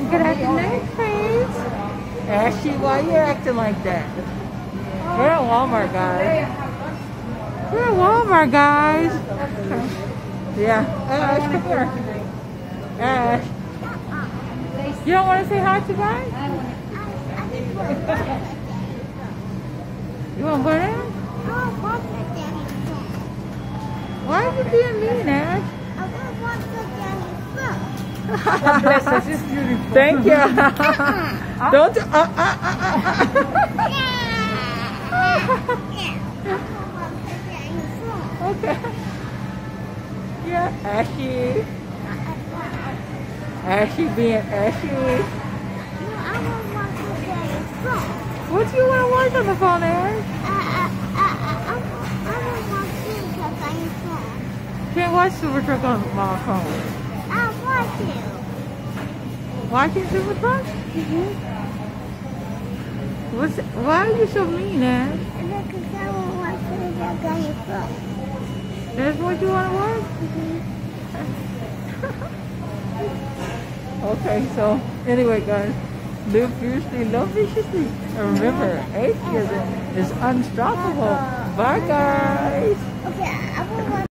Good afternoon, friends. Ashley, why you acting like that? We're at Walmart, guys. We're at Walmart, guys. Yeah. Ash, come here. Ash. You don't want to say hi to guys? You want to go down? Why are you being mean, Ash? God bless us, it's beautiful. Thank you. Don't you? Okay. Yeah, Ashy. Ashy being Ashy. What do you want to watch on the phone, Ash? Can't watch Super Truck on my phone. Watching Super Truck? Why are you so mean, Ash? That's what you want to watch? Okay, so anyway, guys, live fiercely, love viciously. And remember, atheism is unstoppable. Bye, guys. Okay, I will